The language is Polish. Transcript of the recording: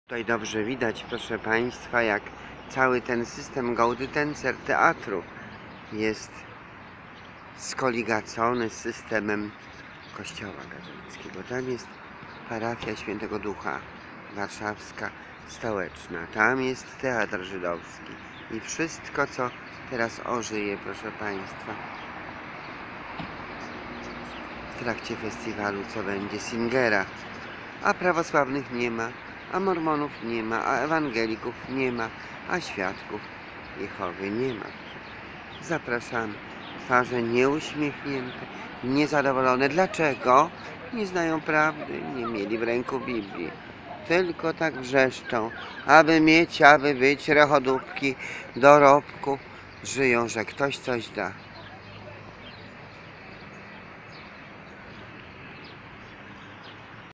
Tutaj dobrze widać, proszę Państwa, jak cały ten system Gaudy-Tencer teatru jest skoligacony z systemem Kościoła katolickiego. Tam jest parafia Świętego Ducha warszawska, stołeczna. Tam jest teatr żydowski i wszystko, co teraz ożyje, proszę Państwa, w trakcie festiwalu, co będzie Singera. A prawosławnych nie ma, a mormonów nie ma, a ewangelików nie ma, a świadków Jehowy nie ma. Zapraszamy. Twarze nieuśmiechnięte, niezadowolone. Dlaczego? Nie znają prawdy, nie mieli w ręku Biblii. Tylko tak wrzeszczą, aby mieć, aby być, rechodówki, dorobku. Żyją, że ktoś coś da.